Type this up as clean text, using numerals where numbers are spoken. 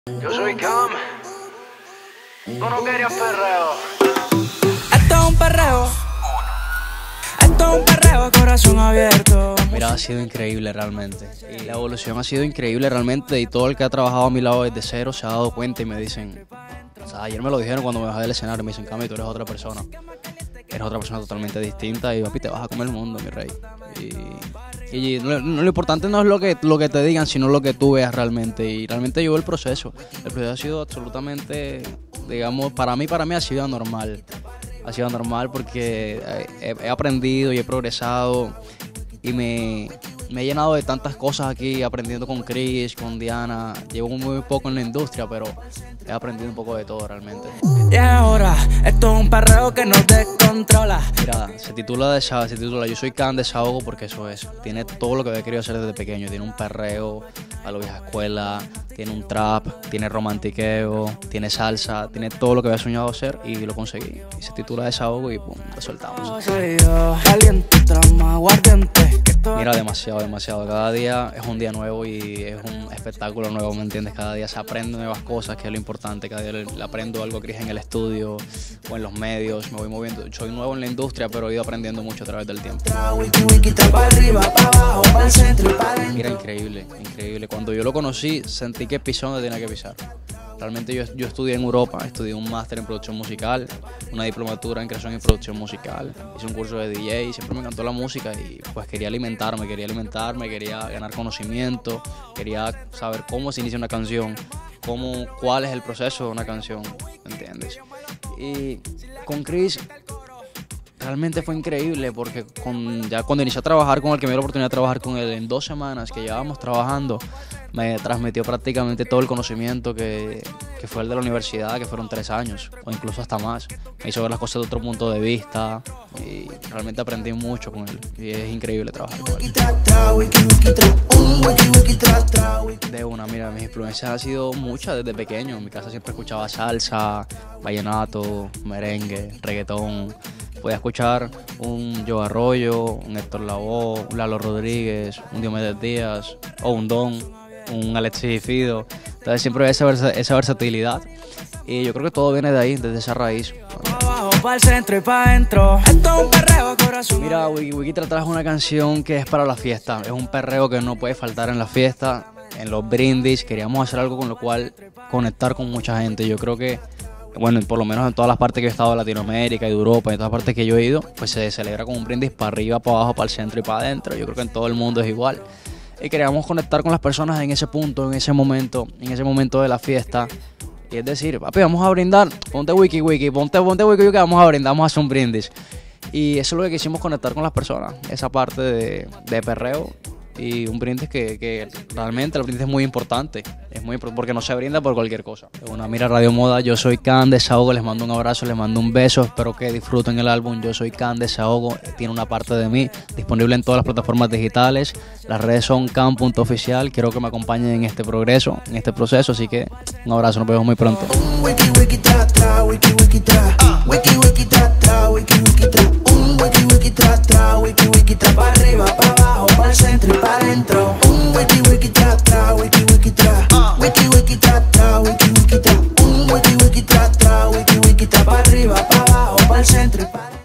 Yo soy Cam. Tú no querías perreo. Esto es un perreo. Esto es un perreo, corazón abierto. Mira, ha sido increíble realmente. Y la evolución ha sido increíble realmente. Y todo el que ha trabajado a mi lado desde cero se ha dado cuenta y me dicen... O sea, ayer me lo dijeron cuando me bajé del escenario. Me dicen, Cami, tú eres otra persona. Eres otra persona totalmente distinta. Y papi, te vas a comer el mundo, mi rey. Y lo importante no es lo que te digan, sino lo que tú veas realmente. Y realmente yo el proceso. El proceso ha sido absolutamente, digamos, para mí ha sido normal. Ha sido normal porque he aprendido y he progresado y me he llenado de tantas cosas aquí, aprendiendo con Chris, con Diana. Llevo muy poco en la industria, pero he aprendido un poco de todo realmente. Y ahora, esto es un perreo que nos descontrola. Mira, se titula Yo soy Can Desahogo porque eso es. Tiene todo lo que había querido hacer desde pequeño. Tiene un perreo a la vieja escuela, tiene un trap, tiene romantiqueo, tiene salsa, tiene todo lo que había soñado hacer y lo conseguí. Y se titula Desahogo y pum, lo soltamos. Soy yo, caliente, trama, aguardiente. Mira, demasiado. Cada día es un día nuevo y es un espectáculo nuevo, ¿me entiendes? Cada día se aprenden nuevas cosas, que es lo importante. Cada día le aprendo algo que en el estudio o en los medios, me voy moviendo. Soy nuevo en la industria, pero he ido aprendiendo mucho a través del tiempo. Mira, increíble. Cuando yo lo conocí, sentí que pisó donde tenía que pisar. Realmente yo estudié en Europa, estudié un máster en producción musical, una diplomatura en creación y producción musical, hice un curso de DJ, siempre me encantó la música y pues quería alimentarme, quería ganar conocimiento, quería saber cómo se inicia una canción, cuál es el proceso de una canción, ¿me entiendes? Y con Chris realmente fue increíble porque ya cuando inicié a trabajar con él, que me dio la oportunidad de trabajar con él en 2 semanas que llevábamos trabajando, me transmitió prácticamente todo el conocimiento que fue el de la universidad, que fueron 3 años o incluso hasta más. Me hizo ver las cosas de otro punto de vista y realmente aprendí mucho con él y es increíble trabajar con él. Mira, mis influencias han sido muchas desde pequeño. En mi casa siempre escuchaba salsa, vallenato, merengue, reggaetón. Podía escuchar un Joe Arroyo, un Héctor Lavoe, un Lalo Rodríguez, un Diomedes Díaz o un Don, un Alexis Fido. Entonces siempre hay esa versatilidad y yo creo que todo viene de ahí, desde esa raíz. Mira, Wiki trae una canción que es para la fiesta. Es un perreo que no puede faltar en la fiesta, en los brindis. Queríamos hacer algo con lo cual conectar con mucha gente. Yo creo que, bueno, por lo menos en todas las partes que he estado de Latinoamérica y de Europa, en todas las partes que yo he ido, pues se celebra con un brindis para arriba, para abajo, para el centro y para adentro. Yo creo que en todo el mundo es igual. Y queríamos conectar con las personas en ese punto, en ese momento de la fiesta. Y es decir, papi, vamos a brindar, ponte wiki, ponte wiki que vamos a brindar, vamos a hacer un brindis. Y eso es lo que quisimos conectar con las personas, esa parte de perreo. Y un brindis que realmente el brindis es muy importante porque no se brinda por cualquier cosa. Mira, Radio Moda, yo soy Can Desahogo, les mando un abrazo, les mando un beso, espero que disfruten el álbum Yo soy Can Desahogo, tiene una parte de mí disponible en todas las plataformas digitales, las redes son can.oficial, quiero que me acompañen en este progreso, en este proceso, así que un abrazo, nos vemos muy pronto. Para arriba, para abajo, para el centro y para adentro. Un wiki tra tra, wiki tra. Wiki tra tra, wiki tra. Un wiki tra tra, wiki tra. Para arriba, para abajo, para el centro y para adentro.